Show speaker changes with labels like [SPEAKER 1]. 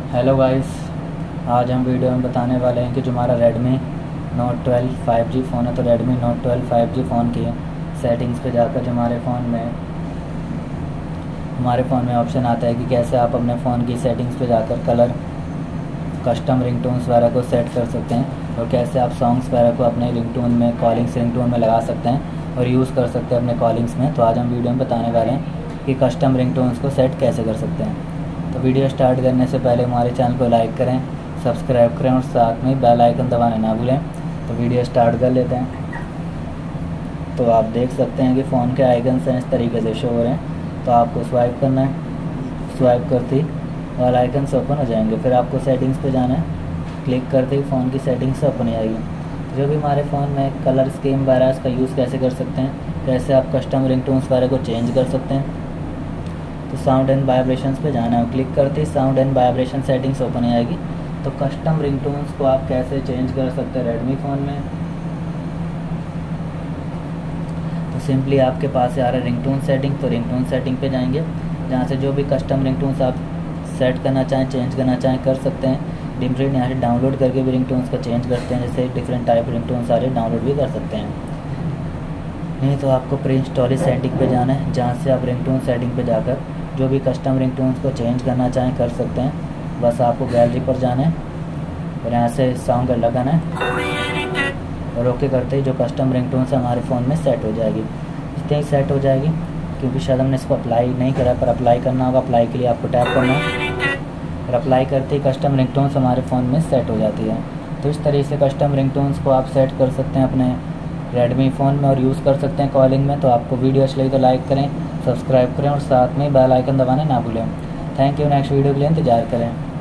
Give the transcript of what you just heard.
[SPEAKER 1] Hello guys, आज हम video में बताने वाले हैं कि जो हमारा Redmi Note 12 5G फ़ोन है, तो Redmi Note 12 5G फ़ोन की सेटिंग्स पे जाकर जो हमारे फ़ोन में ऑप्शन आता है कि कैसे आप अपने फ़ोन की सेटिंग्स पे जाकर कलर, कस्टम रिंगटोन्स वगैरह को सेट कर सकते हैं और कैसे आप सॉन्ग्स वगैरह को अपने रिंगटोन में, कॉलिंग्स रिंगटोन में लगा सकते हैं और यूज़ कर सकते हैं अपने कॉलिंग्स में। तो आज हम वीडियो में बताने वाले हैं कि कस्टम रिंगटोन्स को सेट कैसे कर सकते हैं। तो वीडियो स्टार्ट करने से पहले हमारे चैनल को लाइक करें, सब्सक्राइब करें और साथ में बेल आइकन दबाना ना भूलें। तो वीडियो स्टार्ट कर लेते हैं। तो आप देख सकते हैं कि फ़ोन के आइकन्स हैं इस तरीके से शो हो रहे हैं। तो आपको स्वाइप करना है, स्वाइप करते ही ऑल आइकन्स ओपन हो जाएंगे। फिर आपको सेटिंग्स पे जाना है, क्लिक करते ही फ़ोन की सेटिंग्स ओपन हो जाएगी। तो जो भी हमारे फ़ोन में कलर स्कीम वगैरह इसका यूज़ कैसे कर सकते हैं, कैसे आप कस्टम रिंगटोन्स वगैरह को चेंज कर सकते हैं। तो साउंड एंड वाइब्रेशंस पे जाना है, क्लिक करते ही sound and vibration settings open हो जाएगी। तो कस्टम रिंगटोन्स को आप कैसे चेंज कर सकते हैं रेडमी फ़ोन में। तो सिंपली आपके पास आ रहा है रिंगटोन सेटिंग, तो रिंगटोन सेटिंग पे जाएंगे, जहाँ से जो भी कस्टम रिंगटोन्स आप सेट करना चाहें, चेंज करना चाहें, कर सकते हैं। डिमप्रिंट यहाँ से डाउनलोड करके भी रिंगटोन्स को चेंज करते हैं, जैसे डिफरेंट टाइप रिंगटोन सारे डाउनलोड भी कर सकते हैं। नहीं तो आपको प्री इंस्टॉल सेटिंग पे जाना है, जहाँ से आप रिंगटोन सेटिंग पे जाकर जो भी कस्टम रिंगटोन्स को चेंज करना चाहें कर सकते हैं। बस आपको गैलरी पर जाना है और यहाँ से सॉन्ग लगाना है और ओके करते ही जो कस्टम रिंगटोन्स हमारे फ़ोन में सेट हो जाएगी। इतने ही सेट हो जाएगी, क्योंकि शायद हमने इसको अप्लाई नहीं करा, पर अप्लाई करना होगा। अप्लाई के लिए आपको टैप करना है और अप्लाई करते ही कस्टम रिंगटोन्स हमारे फ़ोन में सेट हो जाती है। तो इस तरीके से कस्टम रिंगटोन्स को आप सेट कर सकते हैं अपने रेडमी फ़ोन में और यूज़ कर सकते हैं कॉलिंग में। तो आपको वीडियो अच्छी लगी तो लाइक करें, सब्सक्राइब करें और साथ में बेल आइकन दबाना ना भूलें। Thank you. नेक्स्ट वीडियो के लिए इंतजार करें।